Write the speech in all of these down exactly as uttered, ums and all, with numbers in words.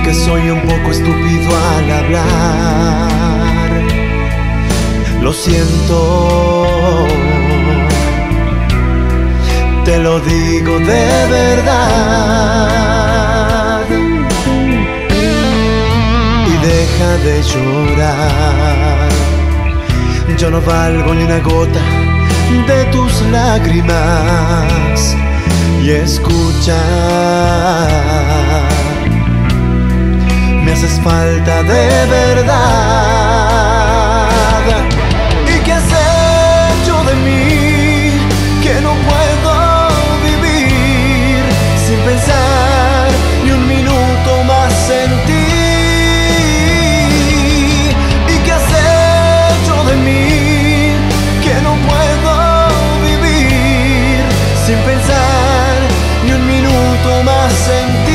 que soy un poco estúpido al hablar. Lo siento, te lo digo de verdad. Y deja de llorar, yo no valgo ni una gota de tus lágrimas. Y escucha, me haces falta de verdad. ¿Y qué has hecho de mí? Que no puedo vivir sin pensar ni un minuto más en ti. ¿Y qué has hecho de mí? Que no puedo vivir sin pensar ni un minuto más en ti.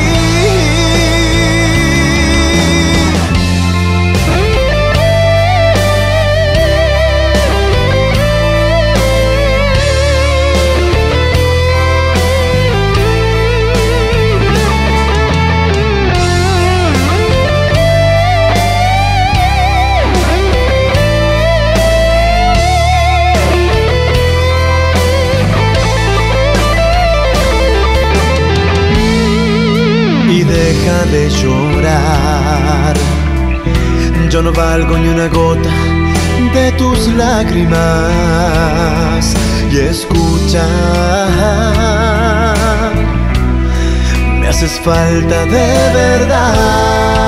Deja de llorar, yo no valgo ni una gota de tus lágrimas. Y escucha, me haces falta de verdad.